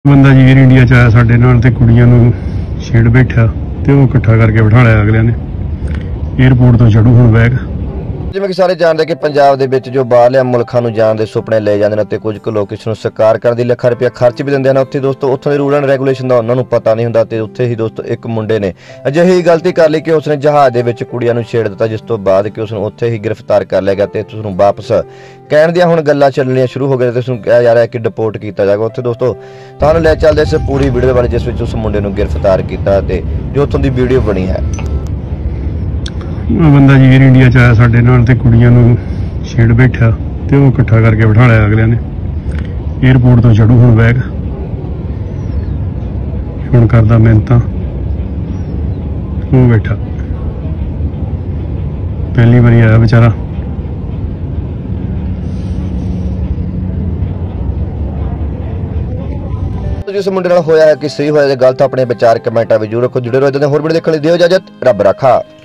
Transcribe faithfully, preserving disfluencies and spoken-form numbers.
बंदा जी इंडिया च आया साढ़े नाल ते कुड़ियां नूं छेड़ बैठा ते वो इकट्ठा करके बिठा लिया अगलियां ने। एयरपोर्ट तो चढ़ू हुण बैग। जिवें कि सारे जानते कि पंजाब दे विच जो बाहरले मुल्कां नूं जाण दे सुपने ले जांदे ने ते कुछ कुछ लोग इस नूं साकार करन दी लखां रुपया खर्च भी दिंदे ने। उत्थे दोस्तों उत्थों दे रूल एंड रेगूलेशन दा उन्हां नूं पता नहीं हुंदा ते उत्थे ही दोस्तों एक मुंडे ने अजिही गलती कर लई कि उसने जहाज़ दे विच कुड़ियां नूं छेड़ दित्ता, जिस तों बाद कि उसनूं उत्थे ही गिरफ्तार कर लिया गया ते उसनूं वापस कहण दियां हुण गल्लां चलणियां शुरू हो गईਆਂ ते उसनूं कहा जा रहा है कि डिपोर्ट किया जाएगा। उत्थे दोस्तों तुहानूं ले चलदे इस पूरी वीडियो बारे जिस विच उस मुंडे नूं गिरफ्तार किया ते जो उत्थों दी वीडियो बनी है। बंदा जी इंडिया च आया साढ़े नाल ते कुड़ियां नूं छेड़ बैठा ते वो इकट्ठा करके बिठा लिया अगलियां ने। एयरपोर्ट तो चढ़ू हुण बैग हुण करदा मिहनतां वो बैठा पहली बारी आया बेचारा। जिस मुंडे नाल होया है कि सही होया गलत अपने विचार कमेंटा में जरूर रखो। जुड़े रहो इदां दे होर वीडियो देखण लई। दिओ इजाजत, रब रखा।